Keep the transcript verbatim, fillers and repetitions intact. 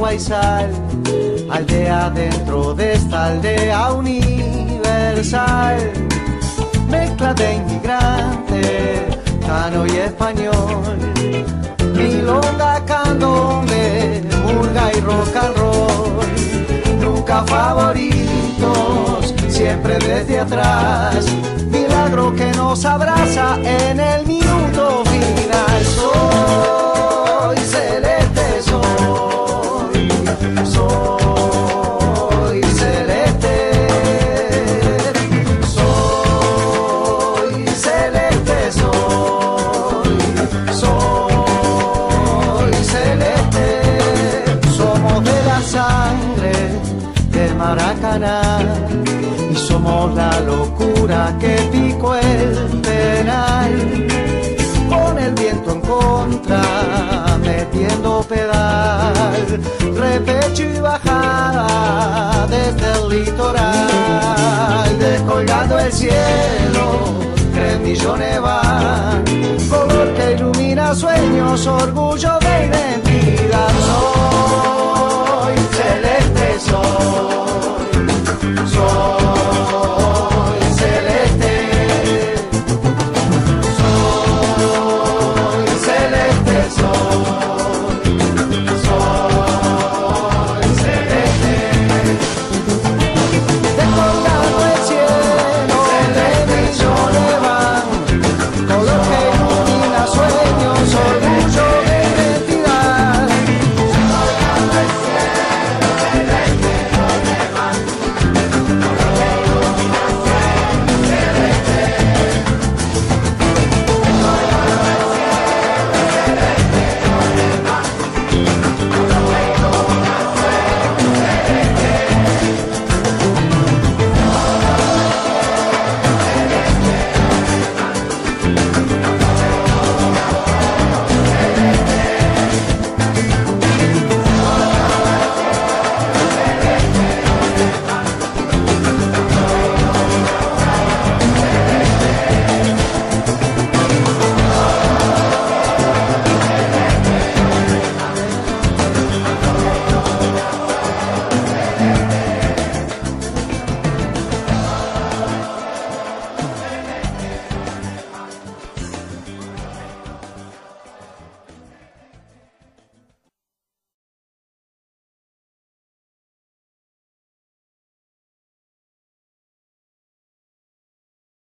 Guaysal, aldea dentro de esta aldea universal, mezcla de inmigrante, cano y español, milonga, candombe, murga y rock and roll, nunca favoritos, siempre desde atrás, milagro que nos abraza en el minuto final. Soy celeste, soy, soy celeste, soy celeste, soy, soy celeste. Somos de la sangre del Maracaná y somos la locura que picó el penal, con el viento en contra, metiendo pedal, repecho y bajada desde el litoral, descolgando el cielo, tres millones van, color que ilumina sueños, orgullo